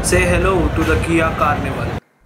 say hello to the Kia Carnival.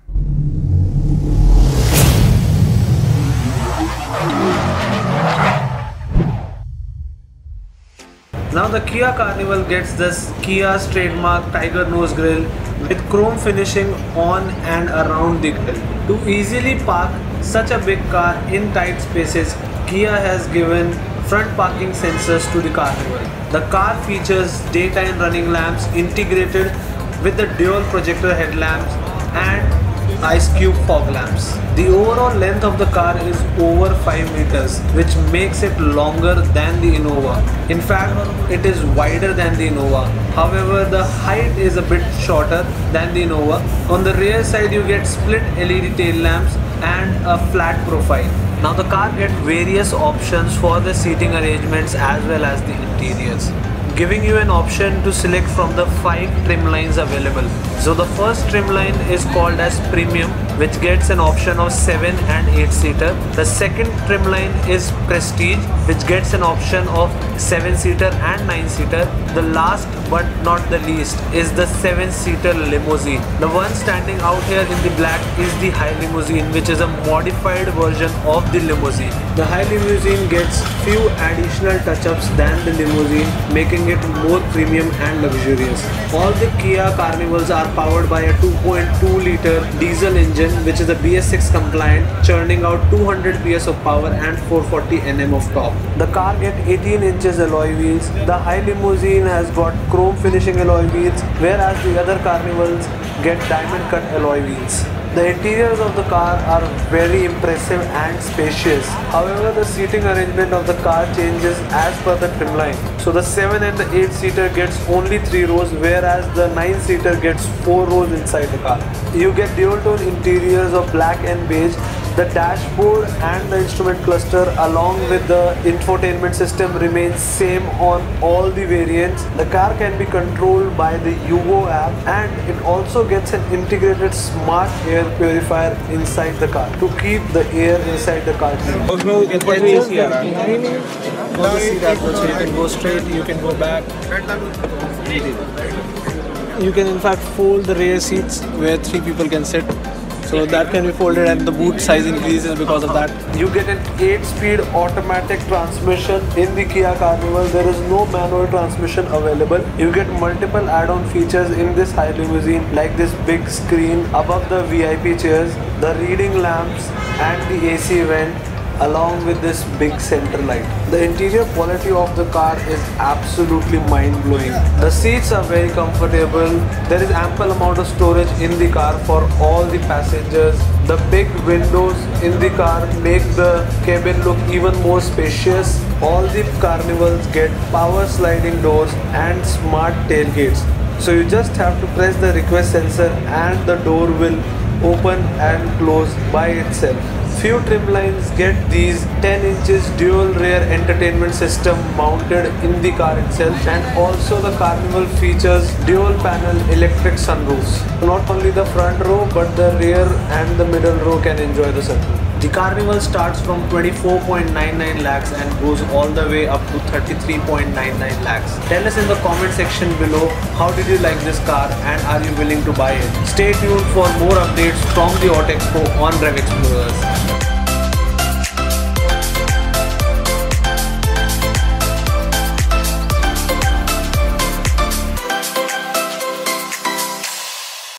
Now the Kia Carnival gets this Kia's trademark tiger nose grille with chrome finishing on and around the grille. To easily park such a big car in tight spaces, Kia has given front parking sensors to the Carnival. The car features daytime running lamps integrated with the dual projector headlamps and ice cube fog lamps. The overall length of the car is over 5 meters, which makes it longer than the Innova. In fact, it is wider than the Innova. However, the height is a bit shorter than the Innova. On the rear side, you get split LED tail lamps and a flat profile. Now the car gets various options for the seating arrangements as well as the interiors, giving you an option to select from the 5 trim lines available. So the first trim line is called as Premium, which gets an option of 7 and 8 seater. The second trim line is Prestige, which gets an option of 7 seater and 9 seater. The last but not the least is the 7 seater limousine. The one standing out here in the black is the High Limousine, which is a modified version of the limousine. The High Limousine gets few additional touch-ups than the limousine, making it more premium and luxurious. All the Kia Carnivals are powered by a 2.2 liter diesel engine, which is a BS6 compliant, churning out 200 PS of power and 440 Nm of torque. The car gets 18 inches alloy wheels. The High Limousine has got chrome finishing alloy wheels, whereas the other Carnivals get diamond cut alloy wheels. The interiors of the car are very impressive and spacious. However, the seating arrangement of the car changes as per the trim line. So the 7 and the 8 seater gets only 3 rows, whereas the 9 seater gets 4 rows inside the car. You get dual tone interiors of black and beige. The dashboard and the instrument cluster along with the infotainment system remains same on all the variants. The car can be controlled by the Yugo app, and it also gets an integrated smart air purifier inside the car to keep the air inside the car clean. You can put the AC around. So you can go straight, you can go back. You can in fact fold the rear seats where 3 people can sit. So that can be folded and the boot size increases because of that. You get an 8-speed automatic transmission in the Kia Carnival. There is no manual transmission available. You get multiple add-on features in this High Limousine, like this big screen above the VIP chairs, the reading lamps and the AC vent, along with this big center light. The interior quality of the car is absolutely mind-blowing. The seats are very comfortable. There is ample amount of storage in the car for all the passengers. The big windows in the car make the cabin look even more spacious. All the Carnivals get power sliding doors and smart tailgates. So you just have to press the request sensor and the door will open and close by itself. Few trim lines get these 10 inches dual rear entertainment system mounted in the car itself, and also the Carnival features dual panel electric sunroofs. Not only the front row but the rear and the middle row can enjoy the sunroof. The Carnival starts from 24.99 lakhs and goes all the way up to 33.99 lakhs. Tell us in the comment section below, how did you like this car and are you willing to buy it? Stay tuned for more updates from the Auto Expo on Rev Explorers.